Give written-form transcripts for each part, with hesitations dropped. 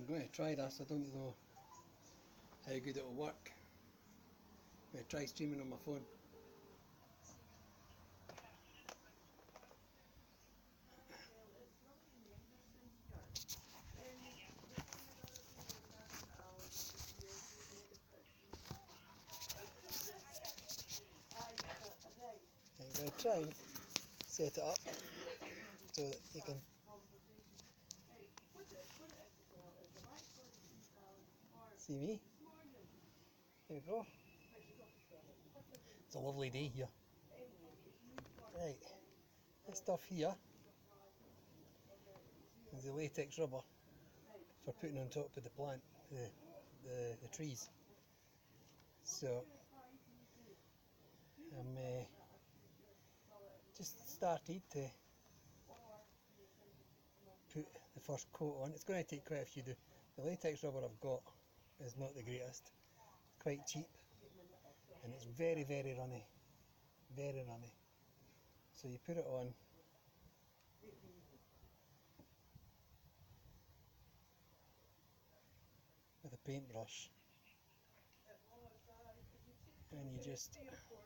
I'm going to try this. I don't know how good it'll work. I'm going to try streaming on my phone. I'm going to try and set it up so that you can see me. There we go. It's a lovely day here. Right, this stuff here is the latex rubber for putting on top of the plant, the trees. So I'm just started to put the first coat on. It's going to take quite a few. The latex rubber I've got is not the greatest, quite cheap, and it's very, very runny, very runny. So you put it on, with a paintbrush, and you just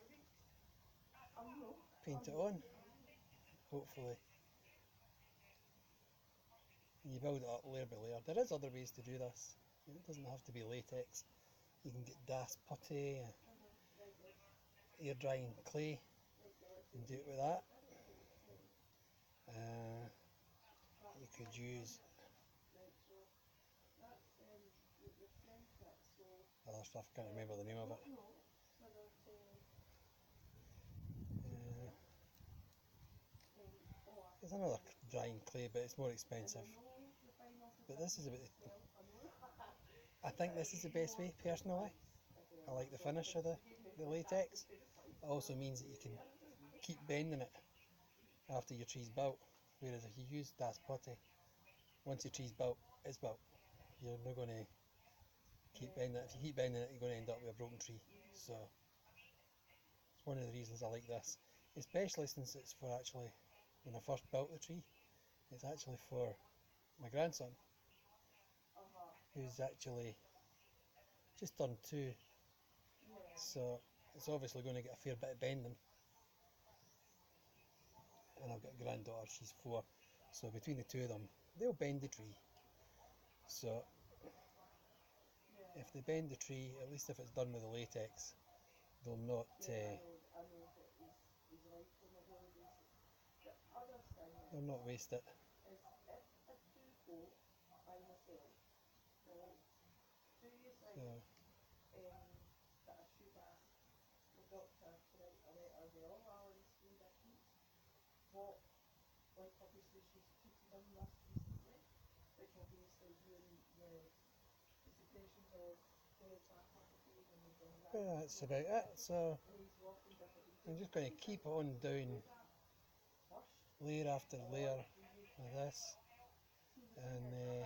paint it on, hopefully, and you build it up layer by layer. There is other ways to do this. It doesn't have to be latex. You can get Das putty, air drying clay, and do it with that. You could use other stuff, I can't remember the name of it. There's another drying clay, but it's more expensive. But this is I think this is the best way, personally. I like the finish of the latex. It also means that you can keep bending it after your tree's built. Whereas if you use Das putty, once your tree's built, it's built. You're not going to keep bending it. If you keep bending it, you're going to end up with a broken tree. So it's one of the reasons I like this, especially since it's for actually, when I first built the tree, it's actually for my grandson, who's actually just turned 2. So it's obviously going to get a fair bit of bending. And I've got a granddaughter, she's 4. So between the two of them, they'll bend the tree. So if they bend the tree, at least if it's done with the latex, they'll not waste it. So well, that's about it. So I'm just going to keep on doing layer after layer of this, and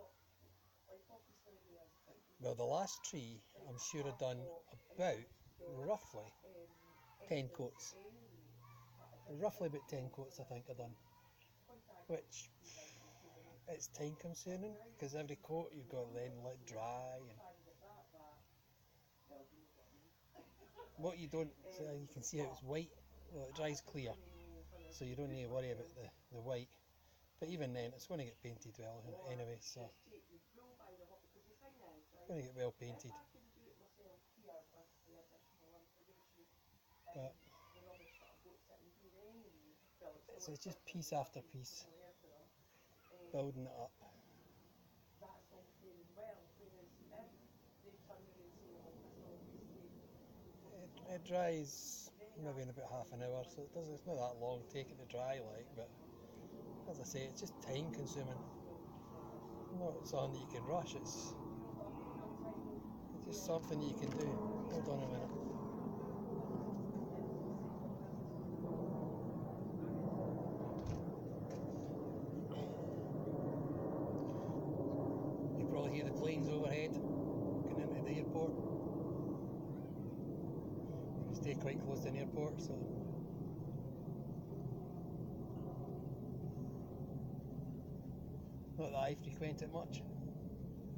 well, the last tree I'm sure I've done about roughly 10 coats. Roughly about 10 coats I think I've done, which it's time consuming because every coat you've got to then let dry, and what you don't, so you can see how it's white, well it dries clear, so you don't need to worry about the white, but even then it's going to get painted well anyway, so it's going to get well painted. But so it's just piece after piece, building it up. It dries maybe in about half an hour, so it's not that long taking to dry, like, but as I say, it's just time consuming. Not something that you can rush, it's just something you can do. Hold on a minute. You probably hear the planes overhead going into the airport. We stay quite close to an airport, so not that I frequent it much.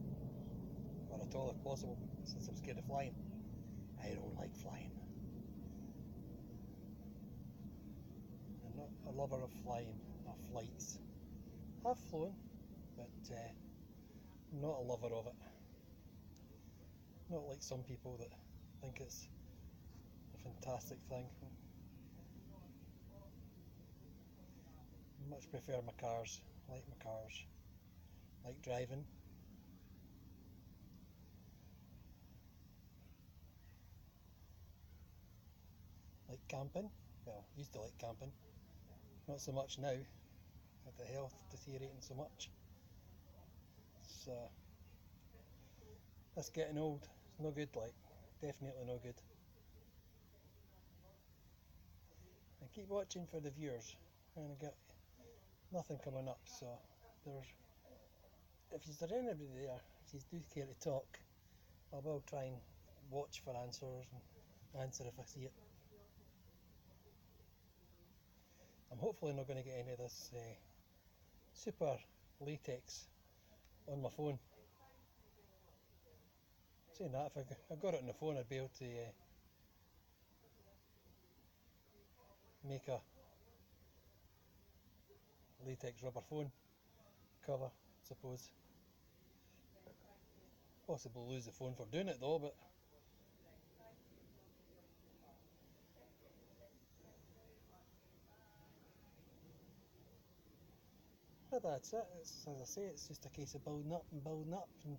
at all if possible, since I'm scared of flying. I don't like flying. I'm not a lover of flying or flights. I've flown, but not a lover of it. Not like some people that think it's a fantastic thing. I much prefer my cars, like my cars, like driving. Like camping. Well, used to like camping. Not so much now, with the health deteriorating so much. So, that's getting old. It's no good, like. Definitely no good. I keep watching for the viewers, and I get nothing coming up, so there's... If there's anybody there, if you do care to talk, I will try and watch for answers and answer if I see it. I'm hopefully not going to get any of this super latex on my phone. Saying that, if I got it on the phone, I'd be able to make a latex rubber phone cover, I suppose. Possibly lose the phone for doing it though, but that's it. It's, as I say, it's just a case of building up and building up. And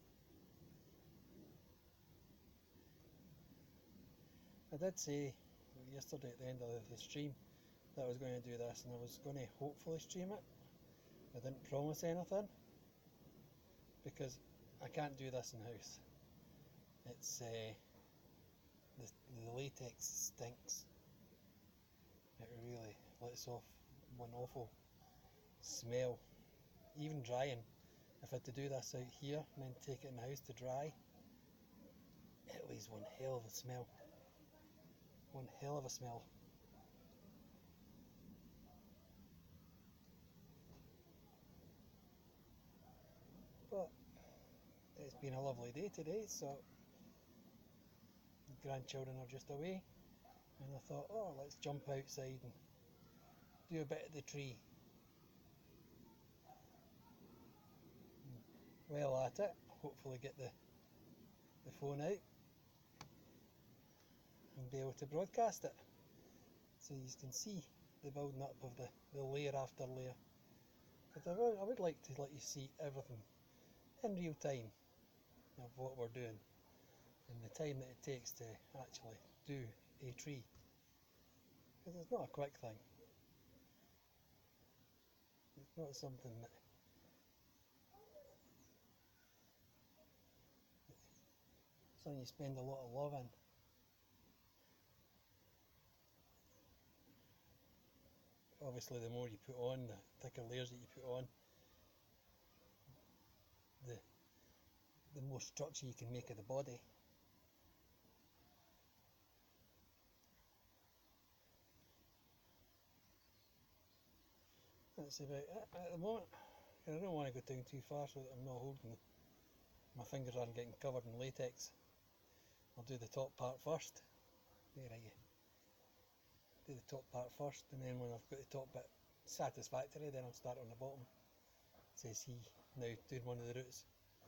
I did say yesterday at the end of the stream that I was going to do this, and I was going to hopefully stream it. I didn't promise anything because I can't do this in house. It's the latex stinks. It really lets off one awful smell. Even drying, if I had to do this out here and then take it in the house to dry, it leaves one hell of a smell. One hell of a smell. But it's been a lovely day today, so the grandchildren are just away, and I thought, oh, let's jump outside and do a bit of the tree. Well at it, hopefully get the phone out and be able to broadcast it, so you can see the building up of the layer after layer. Because I would like to let you see everything in real time of what we're doing and the time that it takes to actually do a tree, because it's not a quick thing. It's not something that something you spend a lot of love in. Obviously, the more you put on, the thicker layers that you put on, the more structure you can make of the body. That's about it at the moment. I don't want to go down too far so that I'm not holding, my fingers aren't getting covered in latex. I'll do the top part first. There I go. Do the top part first, and then when I've got the top bit satisfactory, then I'll start on the bottom. Says he, now doing one of the roots.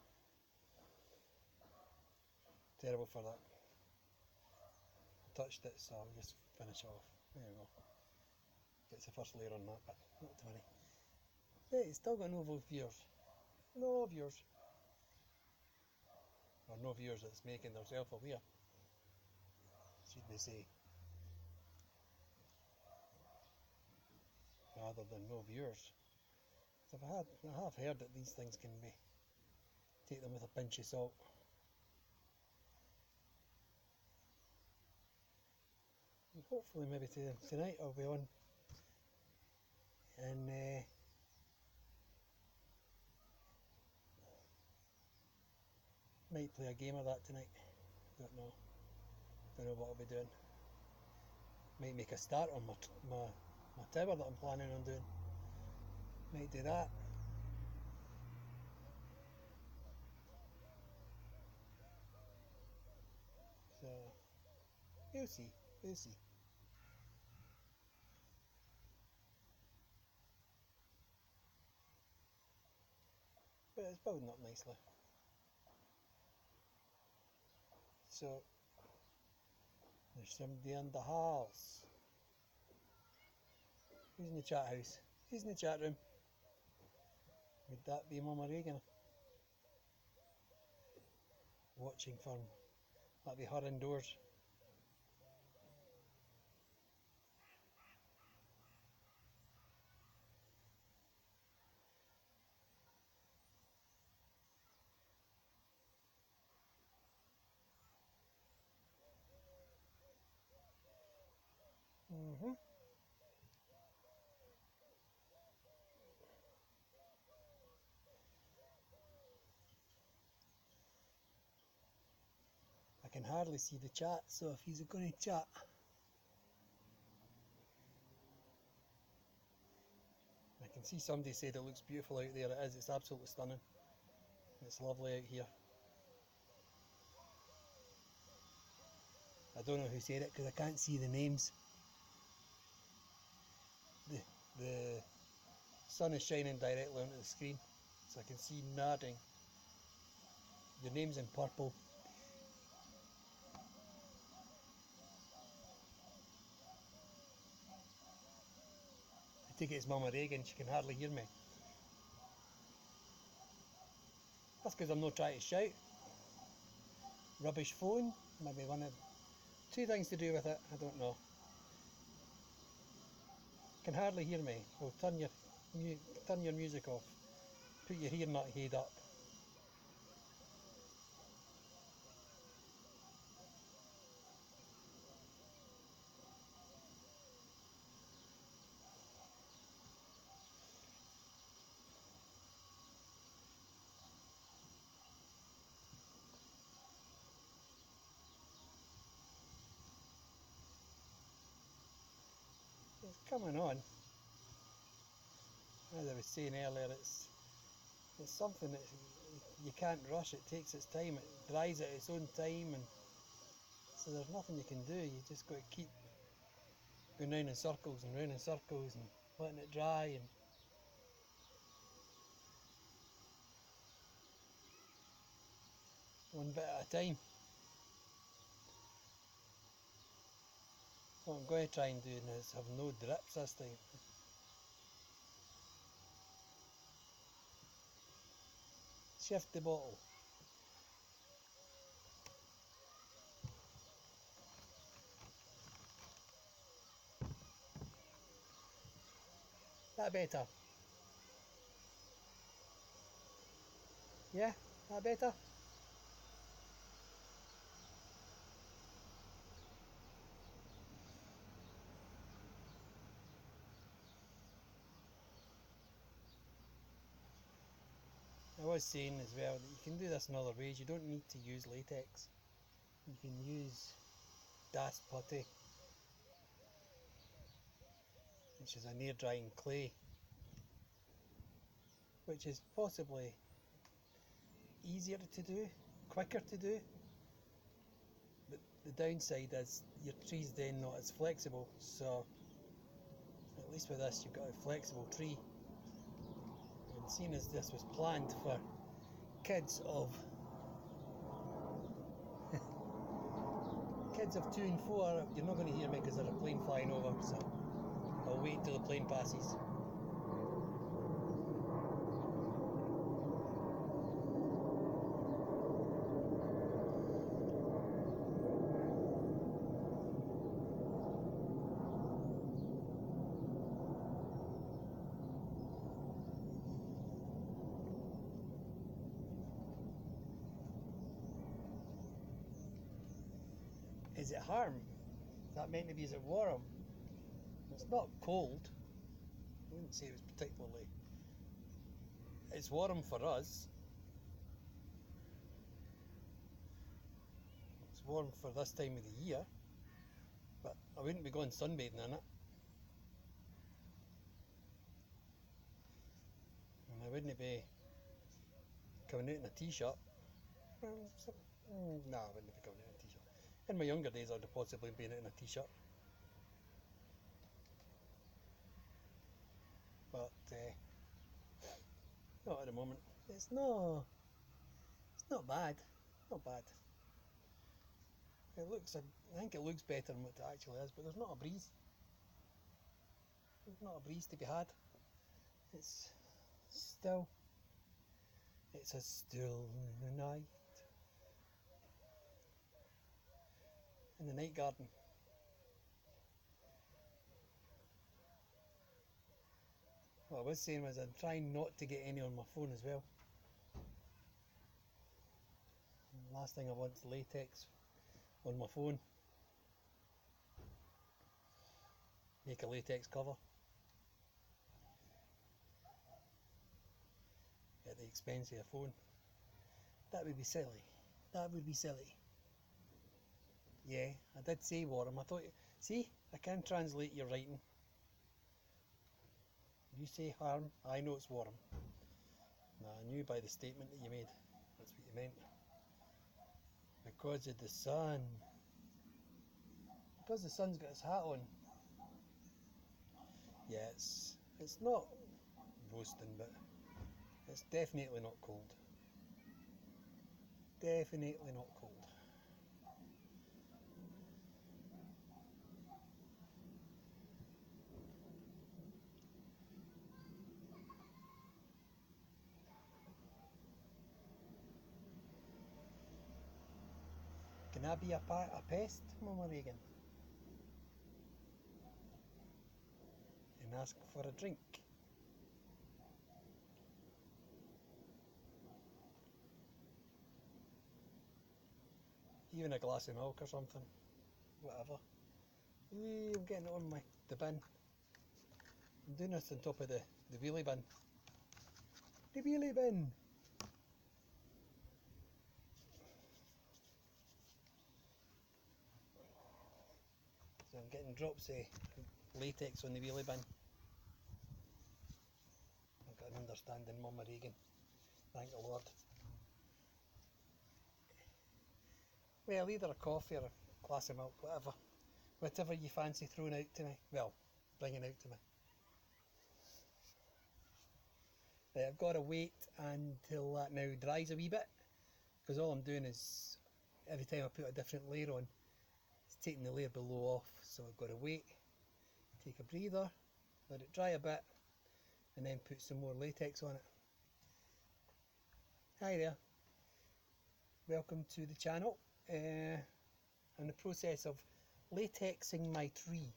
Terrible for that. I touched it, so I'll just finish off. There we go. Gets the first layer on that bit, not to worry. Hey, it's still got no viewers. No viewers. Or no viewers that's making themselves aware, should they say. Rather than no viewers. I have heard that these things can be, take them with a pinch of salt. And hopefully maybe tonight I'll be on and might play a game of that tonight. Don't know what I'll be doing. Might make a start on my tower that I'm planning on doing. Might do that. We'll see. We'll see. But it's building up nicely. So, there's somebody in the house. Who's in the chat house? Who's in the chat room? Would that be Mama Regan? Watching for that'd be her indoors. I can hardly see the chat, so if he's going to chat. I can see somebody said it looks beautiful out there. It is, it's absolutely stunning. It's lovely out here. I don't know who said it because I can't see the names. The sun is shining directly onto the screen, so I can see nodding. Your name's in purple. I take it it's Mama Regan, she can hardly hear me. That's because I'm not trying to shout. Rubbish phone, maybe one of two things to do with it, I don't know. Can hardly hear me. Well, turn your music off. Put your hearing aid up. It's coming on. As I was saying earlier, it's something that you can't rush. It takes its time. It dries at its own time, and so there's nothing you can do. You just got to keep going round in circles and round in circles and letting it dry, and one bit at a time. What I'm going to try and do is have no drips this time. Shift the bottle. That better? Yeah? That better? I was saying as well that you can do this in other ways. You don't need to use latex. You can use Das Putty, which is an air drying clay, which is possibly easier to do, quicker to do, but the downside is your tree's then not as flexible, so at least with this you've got a flexible tree. And seeing as this was planned for kids of 2 and 4, you're not going to hear me because there's a plane flying over, so I'll wait till the plane passes. Is it harm? Is that meant to be, is it warm? It's not cold. I wouldn't say it was particularly. It's warm for us. It's warm for this time of the year, but I wouldn't be going sunbathing in it. And I wouldn't be coming out in a t-shirt. No, I wouldn't be coming out in a t-shirt. In my younger days, I'd have possibly been in a t-shirt. But not at the moment. It's not bad. Not bad. It looks, I think it looks better than what it actually is, but there's not a breeze. There's not a breeze to be had. It's still, it's a still night in the night garden. What I was saying was I'm trying not to get any on my phone as well. Last thing I want is latex on my phone. Make a latex cover at the expense of a phone. That would be silly. That would be silly. Yeah, I did say warm. I thought, see, I can translate your writing. You say harm, I know it's warm. Now, I knew by the statement that you made, that's what you meant. Because of the sun. Because the sun's got his hat on. Yeah, it's not roasting, but it's definitely not cold. Definitely not cold. Can I be a pest, Mama Regan? And ask for a drink? Even a glass of milk or something. Whatever. I'm getting it on the bin. I'm doing this on top of the wheelie bin. The wheelie bin! So I'm getting drops of latex on the wheelie bin. I've got an understanding, Mama Regan. Thank the Lord. Well, either a coffee or a glass of milk, whatever. Whatever you fancy throwing out to me. Well, bringing out to me. I've got to wait until that now dries a wee bit, because all I'm doing is, every time I put a different layer on, it's taking the layer below off, so I've got to wait, take a breather, let it dry a bit, and then put some more latex on it. Hi there, welcome to the channel. I'm in the process of latexing my tree.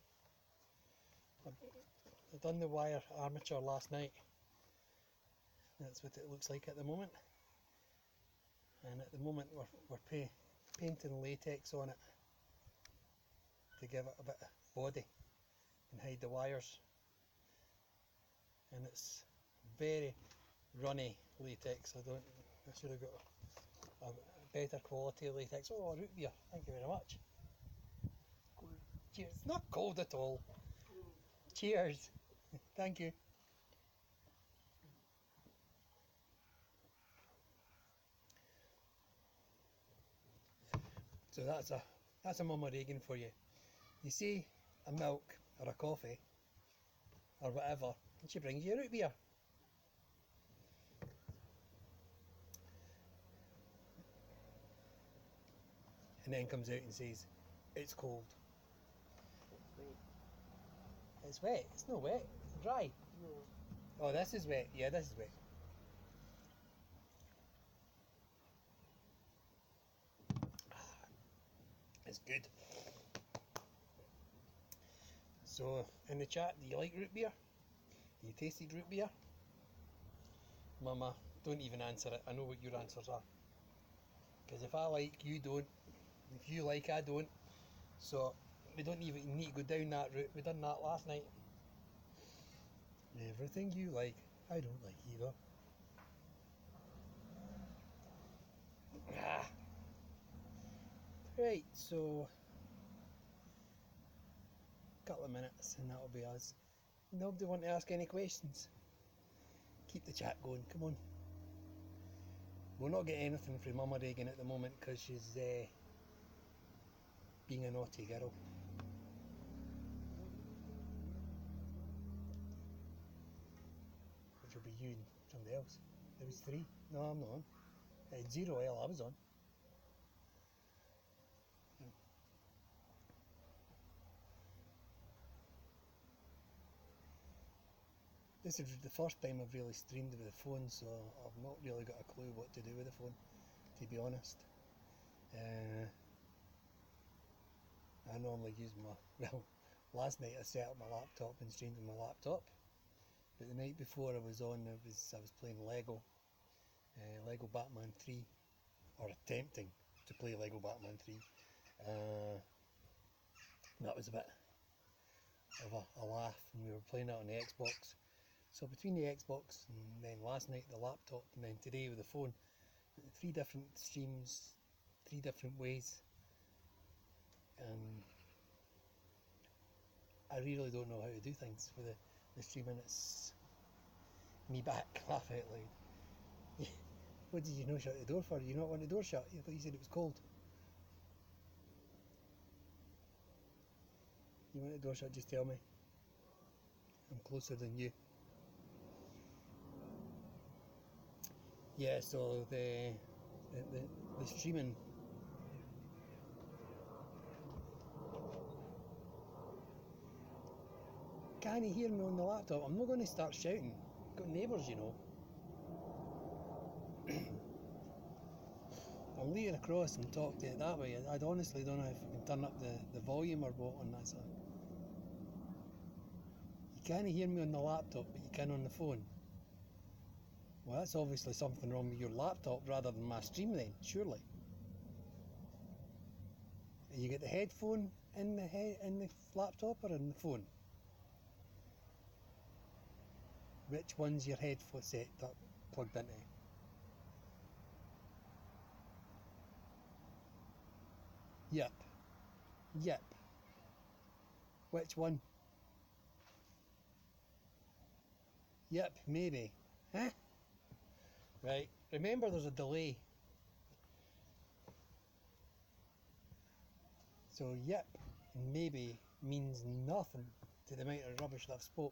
I've done the wire armature last night. That's what it looks like at the moment. And at the moment we're painting latex on it to give it a bit of body and hide the wires. And it's very runny latex. I should have got a better quality latex. Oh, root beer, thank you very much. Cheers. It's not cold at all. Cheers. Thank you. So that's a Mama Regan for you. You see a milk or a coffee or whatever, and she brings you a root beer. And then comes out and says, it's cold. It's wet. It's not wet. It's dry. No. Oh, this is wet. Yeah, this is wet. It's good. So, in the chat, do you like root beer? You tasted root beer? Mama, don't even answer it. I know what your answers are. Because if I like, you don't. If you like, I don't. So, we don't even need to go down that route. We done that last night. Everything you like, I don't like either. Right, so a couple of minutes and that'll be us. Nobody want to ask any questions? Keep the chat going, come on. We'll not get anything from Mama Regan at the moment because she's being a naughty girl. Which will be you and somebody else. There was 3. No, I'm not on. 0 I was on. This is the first time I've really streamed with the phone, so I've not really got a clue what to do with the phone, to be honest. I normally use well, last night I set up my laptop and streamed with my laptop, but the night before I was on, I was playing Lego Batman 3, or attempting to play Lego Batman 3. That was a bit of a laugh, and we were playing it on the Xbox. So between the Xbox and then last night the laptop and then today with the phone, 3 different streams, 3 different ways, and I really don't know how to do things for the streaming. It's me back, laugh out loud. What did you not shut the door for? You not want the door shut? I thought you said it was cold. You want the door shut, just tell me. I'm closer than you. Yeah, so the streaming. Can you hear me on the laptop? I'm not going to start shouting. I've got neighbours, you know. I'll lean across and talk to it that way. I honestly don't know if I can turn up the volume or what on that side. You can't hear me on the laptop, but you can on the phone. Well, that's obviously something wrong with your laptop rather than my stream then, surely. You get the headphone in the laptop or in the phone? Which one's your headphone set up plugged into? Yep. Which one? Yep, maybe. Huh? Right, remember there's a delay. So yep and maybe means nothing to the amount of rubbish that I've spoke.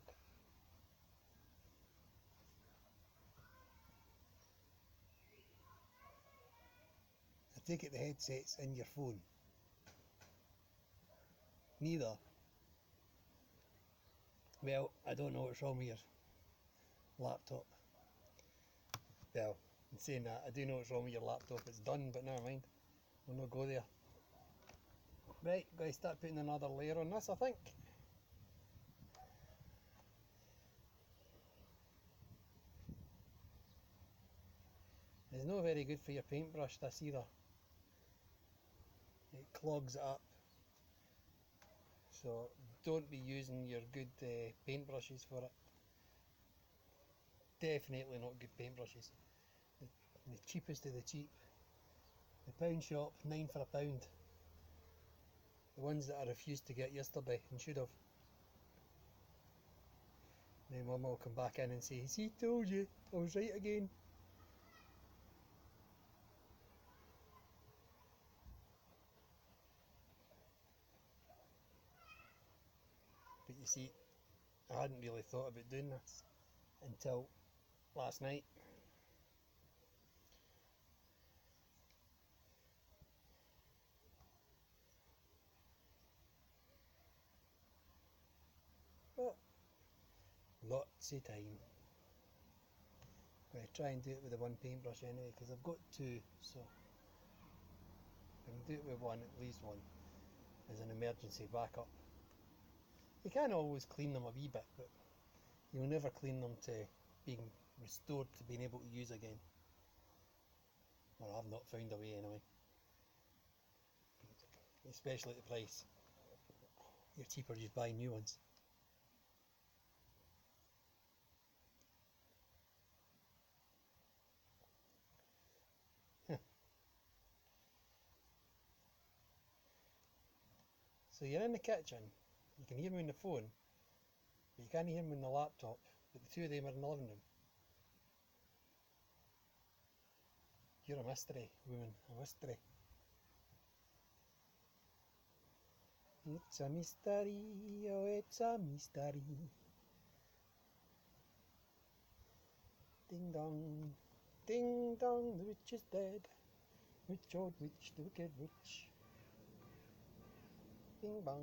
I take it the headset's in your phone. Neither. Well, I don't know what's wrong with your laptop. Well, in saying that, I do know what's wrong with your laptop. It's done, but never mind. We'll not go there. Right, got to start putting another layer on this, I think. It's not very good for your paintbrush, this either. It clogs it up. So don't be using your good paintbrushes for it. Definitely not good paintbrushes. The cheapest of the cheap. The pound shop, 9 for £1. The ones that I refused to get yesterday and should have. Then Mum will come back in and say, "See, told you, I was right again." But you see, I hadn't really thought about doing this until last night. But lots of time. I'm going to try and do it with the one paintbrush anyway, because I've got 2, so I can do it with one, at least one, as an emergency backup. You can always clean them a wee bit, but you'll never clean them to being restored to being able to use again. Or I've not found a way anyway. Especially at the price. You're cheaper just buying new ones. So you're in the kitchen, you can hear me on the phone, but you can't hear me on the laptop, but the 2 of them are in the living room. You're a mystery, woman, a mystery. It's a mystery, oh it's a mystery. Ding dong, the witch is dead. Witch, old witch, the wicked witch. Bing bong.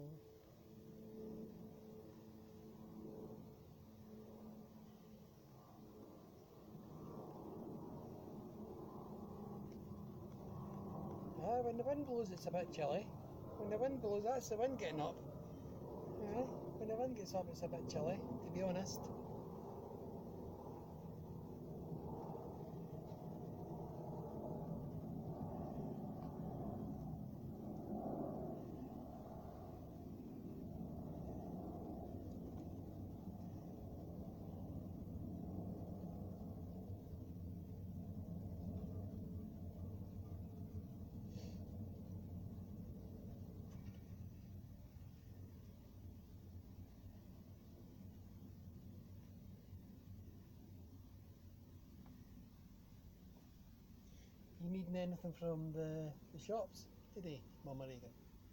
When the wind blows it's a bit chilly. When the wind blows, that's the wind getting up. When the wind gets up it's a bit chilly, to be honest. You needing anything from the shops today, Mama Regan?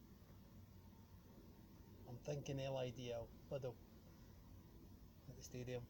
I'm thinking LIDL, Lidl, at the stadium.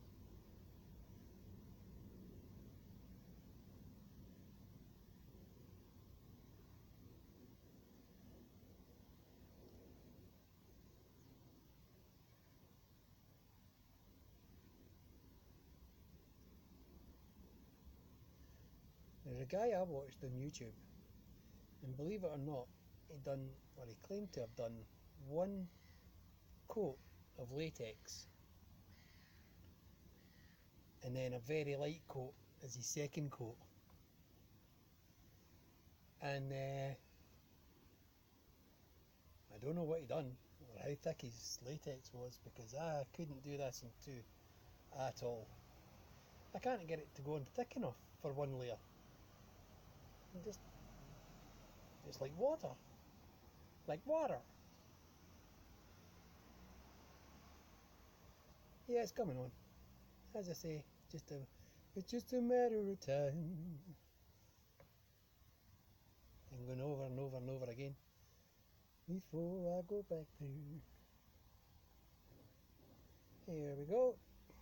There's a guy I watched on YouTube, and believe it or not, he claimed to have done one coat of latex, and then a very light coat as his second coat. And I don't know what he done, or how thick his latex was, because I couldn't do this in two at all. I can't get it to go on thick enough for one layer. It's like water. Like water. Yeah, it's coming on. As I say, it's just a matter of time. I'm going over and over and over again before I go back through. Here we go.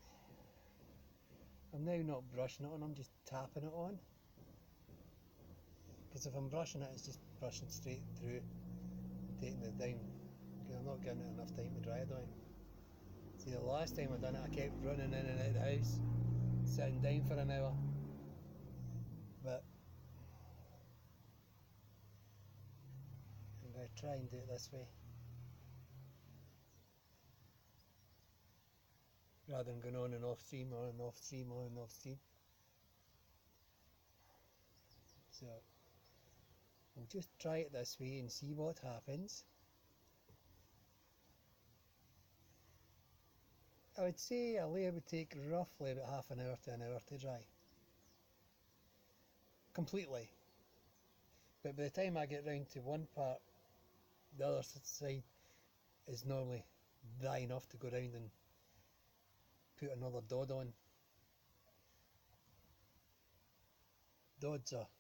I'm now not brushing it on, I'm just tapping it on. Because if I'm brushing it, it's just brushing straight through, taking it down. I'm not giving it enough time to dry down. See, the last time I done it, I kept running in and out of the house, sitting down for an hour. But I'm going to try and do it this way, rather than going on and off stream, on and off stream, on and off stream. So we'll just try it this way and see what happens. I would say a layer would take roughly about half an hour to an hour to dry. Completely. But by the time I get round to one part, the other side is normally dry enough to go round and put another dod on. Dods are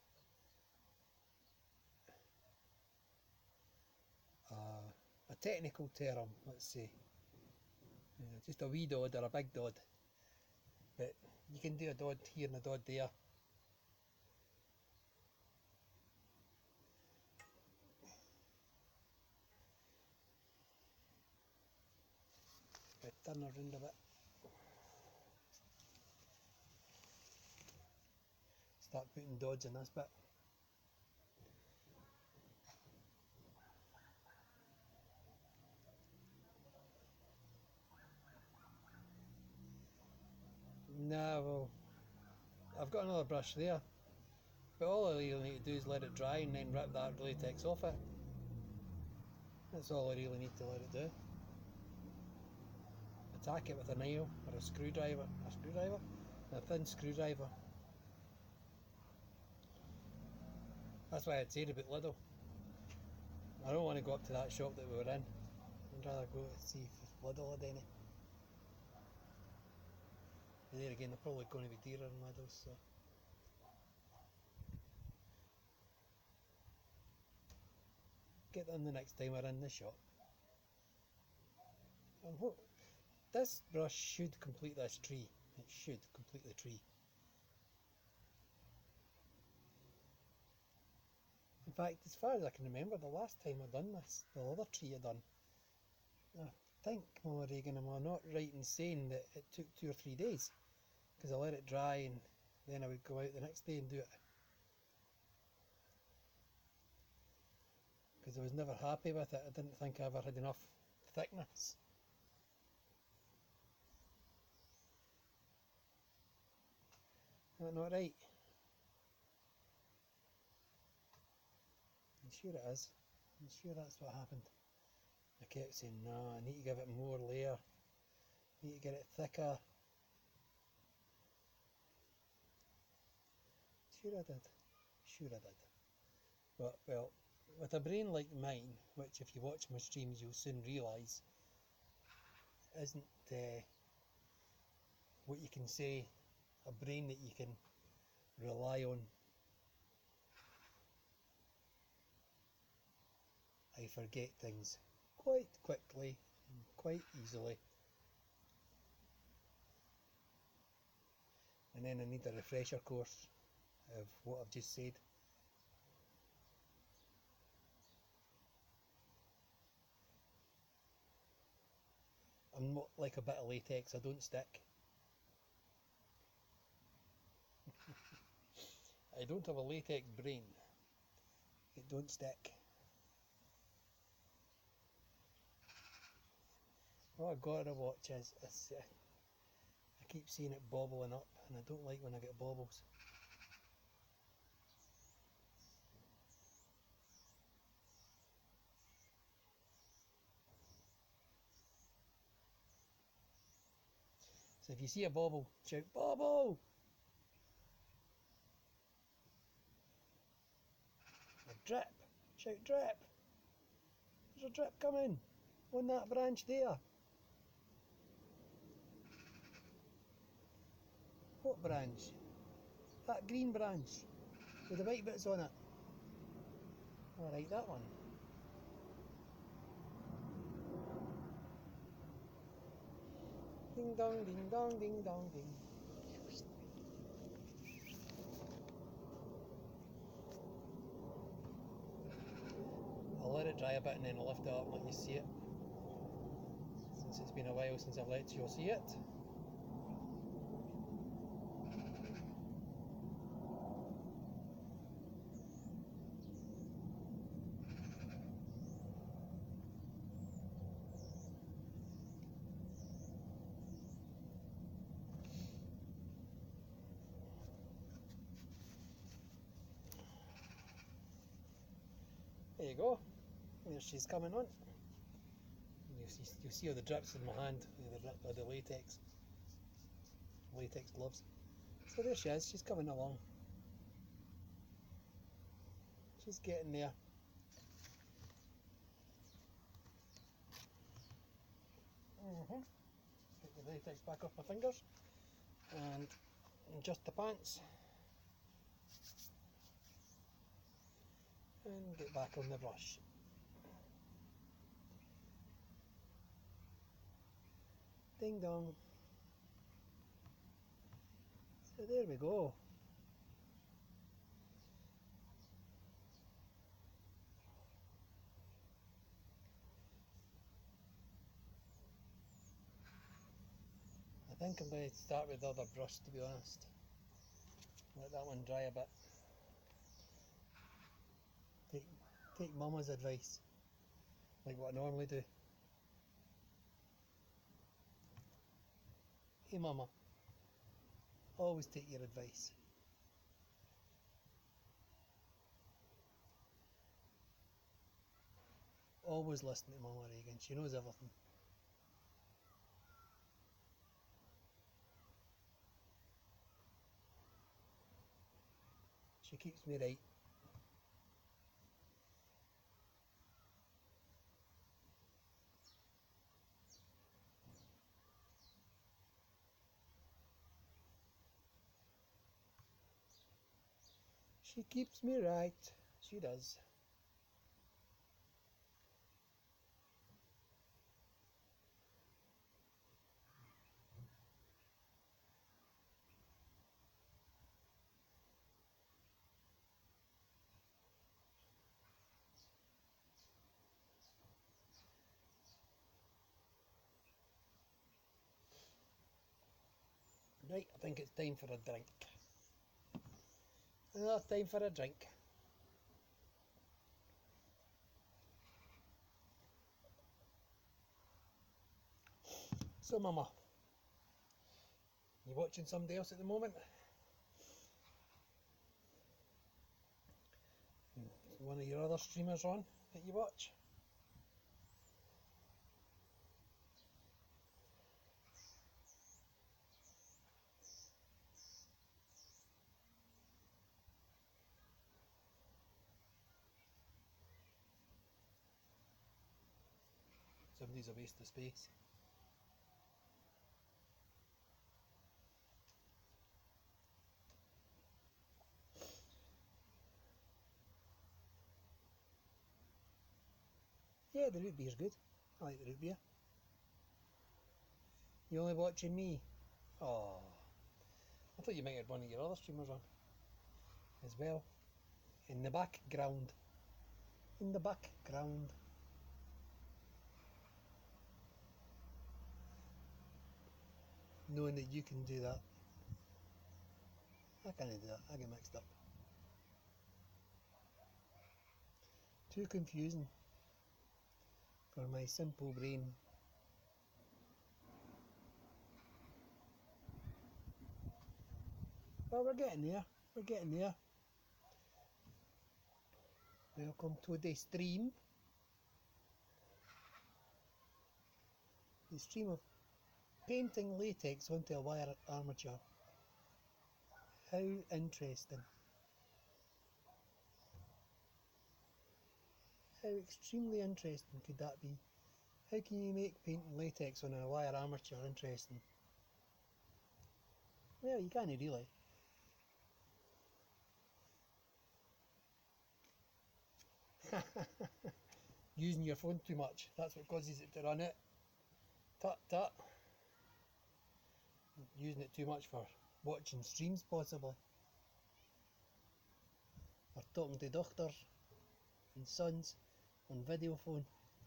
a technical term, let's say. Just a wee dod or a big dod. But you can do a dod here and a dod there. But turn around a bit. Start putting dods in this bit. Nah, well, I've got another brush there, but all I really need to do is let it dry and then rip that latex off it. That's all I really need to let it do. Attack it with a nail or a screwdriver, a thin screwdriver. That's why I'd said about Lidl. I don't want to go up to that shop that we were in. I'd rather go to see if Lidl had any. But there again, they're probably going to be dearer than Lidl's, so. Get them the next time we're in the shop. And what, this brush should complete this tree. It should complete the tree. In fact, as far as I can remember, the last time I done this, the other tree I done, I think, Mama Regan, am I not right in saying that it took 2 or 3 days? Because I let it dry and then I would go out the next day and do it. Because I was never happy with it. I didn't think I ever had enough thickness. Is that not right? I'm sure it is. I'm sure that's what happened. I kept saying, no, I need to give it more layer. I need to get it thicker. Sure I did. Sure I did. But, well, with a brain like mine, which if you watch my streams you'll soon realise, isn't what you can say a brain that you can rely on. I forget things quite quickly and quite easily. And then I need a refresher course of what I've just said. I'm not like a bit of latex, I don't stick. I don't have a latex brain. It don't stick. What I've got to watch is, I keep seeing it bobbling up and I don't like when I get bobbles. So if you see a bobble, shout bobble! A drip, shout drip! There's a drip coming on that branch there. What branch? That green branch with the white bits on it. Alright, that one. Ding dong, ding dong, ding dong, ding. I'll let it dry a bit and then I'll lift it up and let you see it. Since it's been a while since I've let you see it. There you go. There she's coming on. You'll see all the drips in my hand, the latex gloves. So there she is, she's coming along. She's getting there. Get the latex back off my fingers and adjust the pants and get back on the brush. Ding dong. So there we go. I think I'm going to start with the other brush, to be honest. Let that one dry a bit. Take Mama's advice, like what I normally do. Hey Mama, always take your advice. Always listen to Mama Regan, she knows everything. She keeps me right. She keeps me right. She does. Right, I think it's time for a drink. Another time for a drink. So, Mama, you watching somebody else at the moment? One of your other streamers on that you watch? Somebody's a waste of space. Yeah, the root beer's good. I like the root beer. You only watching me? Oh, I thought you might have one of your other streamers on as well. In the background. In the background. Knowing that you can do that. I can't do that. I get mixed up. Too confusing for my simple brain. Well, we're getting there. We're getting there. Welcome to the stream. The stream of painting latex onto a wire armature. How interesting. How extremely interesting could that be? How can you make painting latex on a wire armature interesting? Well, you can't really. Using your phone too much, that's what causes it to run out. Tut tut. Using it too much for watching streams possibly. Or talking to doctors and sons on video phone.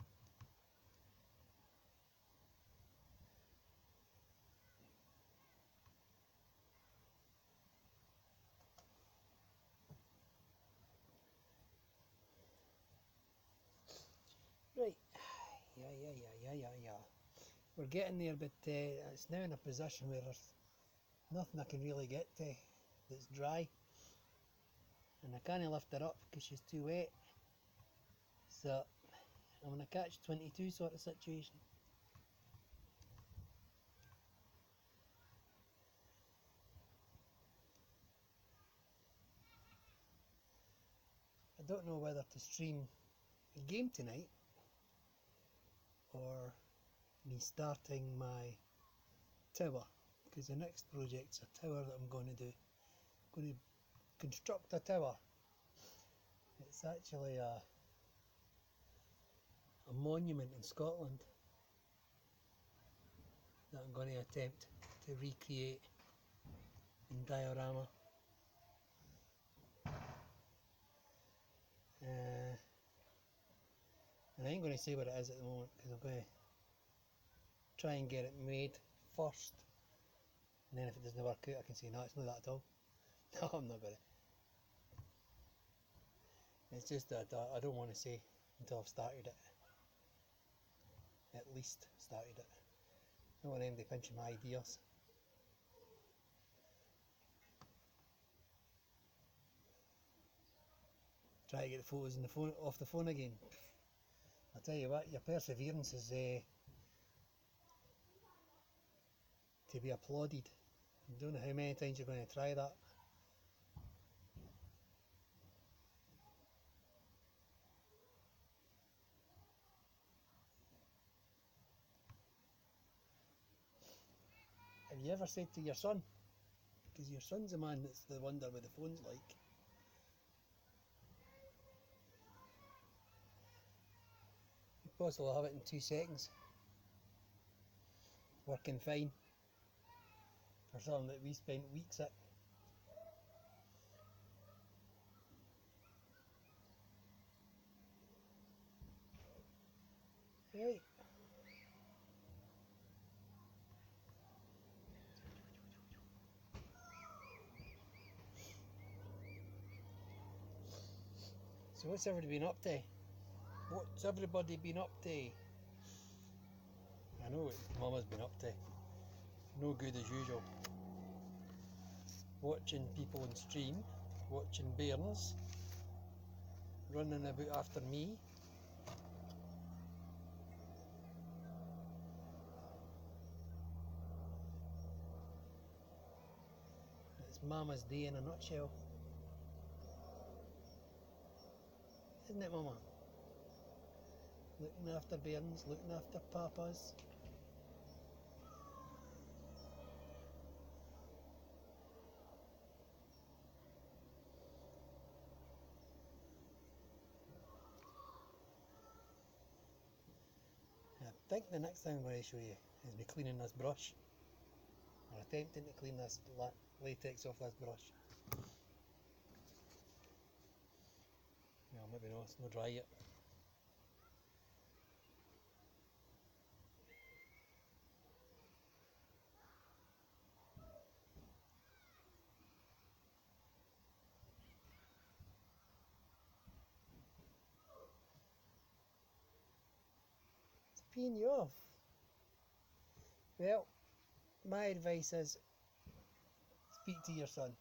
Right, yeah. We're getting there, but it's now in a position where there's nothing I can really get to that's dry. And I can't lift her up because she's too wet. So I'm in a catch-22 sort of situation. I don't know whether to stream a game tonight or me starting my tower, because the next project's a tower that I'm going to do. I'm going to construct a tower. It's actually a monument in Scotland that I'm going to attempt to recreate in diorama. And I ain't going to say what it is at the moment because I'm going to try and get it made first, and then if it doesn't work out I can say no, it's not that at all. No, I'm not going to. It's just that I don't want to say until I've started it. At least started it. I don't want anybody pinching my ideas. Try to get the photos in the phone, off the phone again. I'll tell you what, your perseverance is to be applauded. I don't know how many times you're going to try that. Have you ever said to your son, because your son's the man that's the wonder what the phone's like, you possibly have it in 2 seconds, working fine, for something that we spent weeks at. Right. So what's everybody been up to? What's everybody been up to? I know what Mama's been up to. No good as usual. Watching people on stream, watching bairns, running about after me. It's Mama's day in a nutshell. Isn't it, Mama? Looking after bairns, looking after papas. I think the next thing I'm going to show you is me cleaning this brush. Or attempting to clean this latex off this brush. Well, maybe not, it's not dry yet. It's peeing you off. Well, my advice is speak to your son.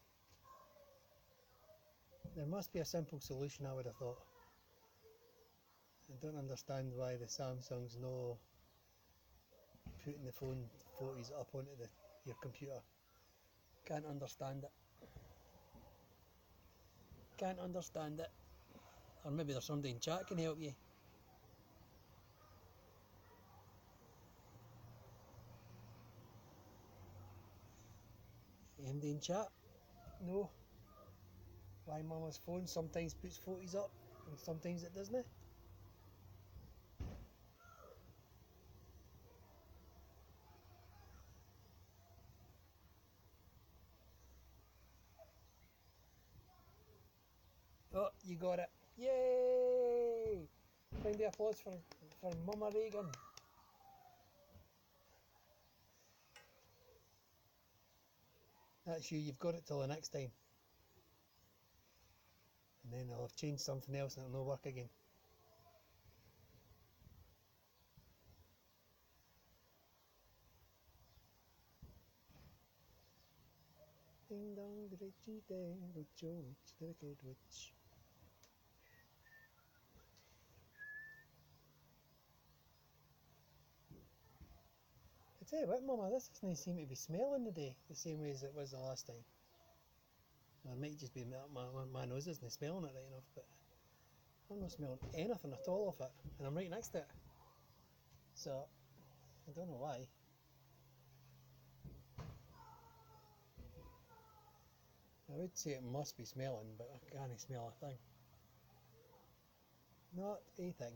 There must be a simple solution, I would have thought. I don't understand why the Samsung's no putting the phone photos up onto your computer. Can't understand it. Can't understand it. Or maybe there's somebody in chat can help you. MD in chat? No. Why Mama's phone sometimes puts photos up and sometimes it doesn't? Oh, you got it. Yay! Round the applause for Mama Reagan. That's you, you've got it till the next time. And then I'll have changed something else and it'll no work again. Ding dong, ditchy dang, witch, oh witch, the wicked witch. I tell you what, Mama, this doesn't seem to be smelling today the same way as it was the last time. It might just be my nose isn't smelling it right enough, but I'm not smelling anything at all of it, and I'm right next to it. So, I don't know why. I would say it must be smelling, but I can't smell a thing. Not a thing.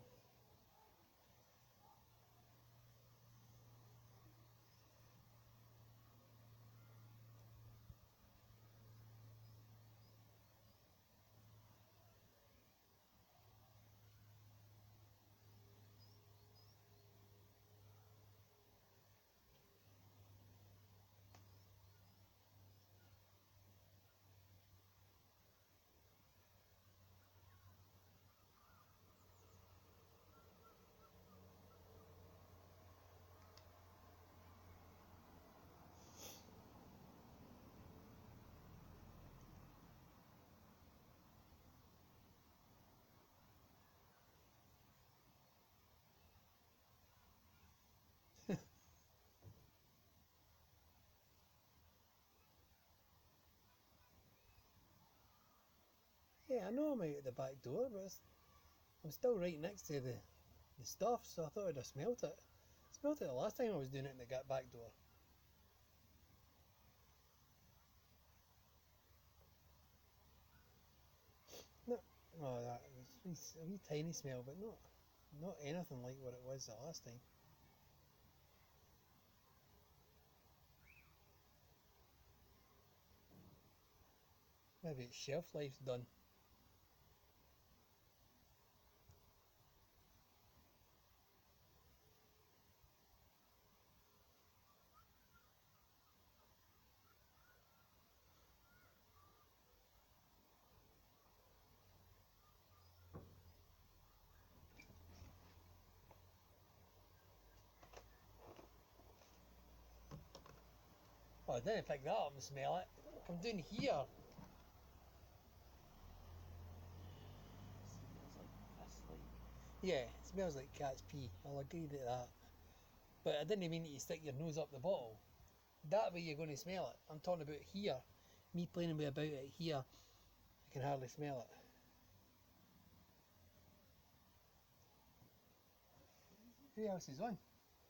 Yeah, I know I'm out at the back door, but I'm still right next to the stuff, so I thought I'd have smelt it. I smelt it the last time I was doing it in the back door. No, oh, that was a wee tiny smell, but not anything like what it was the last time. Maybe its shelf life's done. Oh, I didn't pick that up and smell it. I'm down here. Yeah, it smells like cat's pee. I'll agree to that. But I didn't mean that you stick your nose up the bottle. That way you're going to smell it. I'm talking about here. Me playing about it here, I can hardly smell it. Who else is on?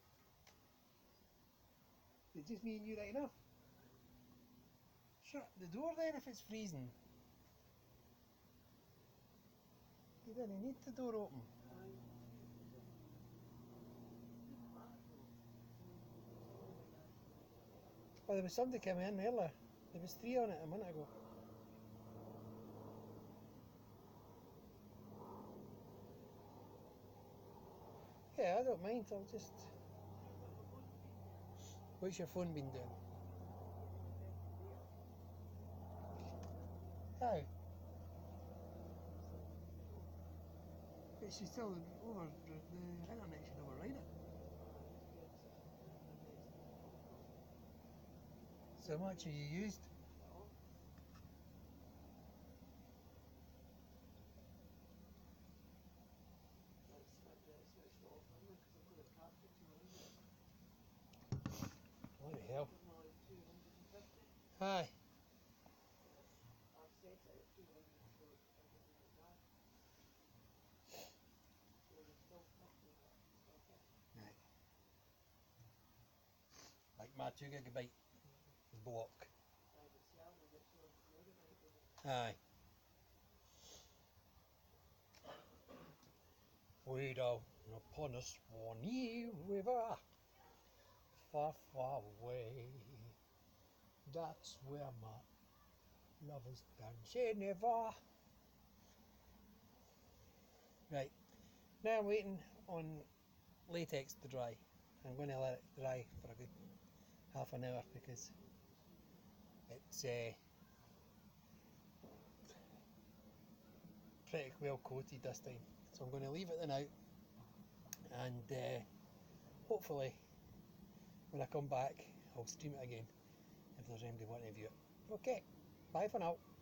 Is it just me and you right now? Shut the door then if it's freezing. You didn't need the door open. Oh, there was somebody came in earlier. There was 3 on it a minute ago. Yeah, I don't mind. I'll just... What's your phone been doing? Oh. But she's still over... The internet should override it. So much have you used? What the hell? Hi. Right. Like my 2 gigabyte block. Aye. Way down upon a Swanee River, far, far away. That's where my lovers can say never. Right. Now I'm waiting on latex to dry. I'm going to let it dry for a good half an hour because it's pretty well coated this time. So I'm going to leave it then out and hopefully when I come back I'll stream it again if there's anybody wanting to view it. Okay, bye for now.